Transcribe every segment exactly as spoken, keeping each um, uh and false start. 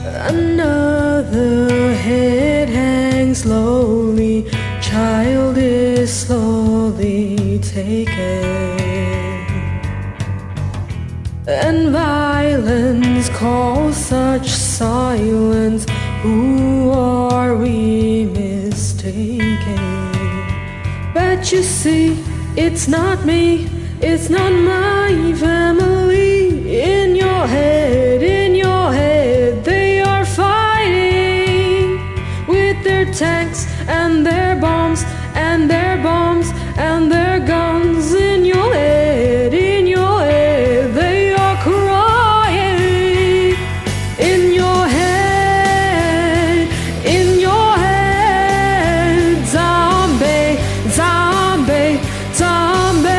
Another head hangs lowly, child is slowly taken, and violence calls such silence. Who are we mistaken? But you see, it's not me, it's not my family. In your head, in your head, they are fighting with their tanks and their bombs and their bombs and their guns. In your head, in your head, they are crying. In your head, in your head, zombie, zombie, zombie.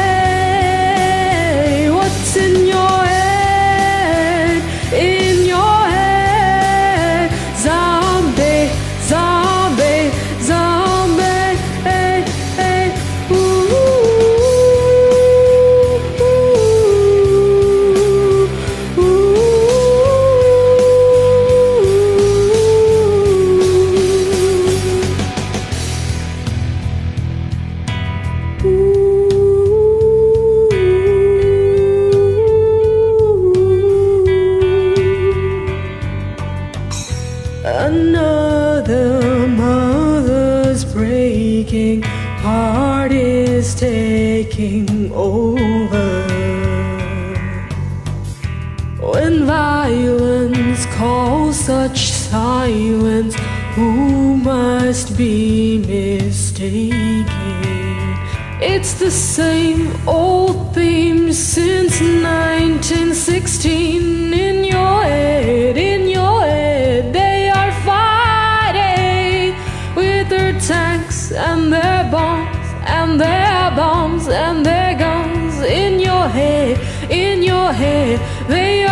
What's in your head? In your head, zombie, zombie, zombie. Hey, hey, ooh, ooh, ooh, Another mother's breaking heart is taking over. When violence calls such silence, who must be mistaken? It's the same old theme since nineteen sixteen. In your head, in your head, they are fighting with their tanks and their bombs and their bombs and their guns. In your head, in your head, they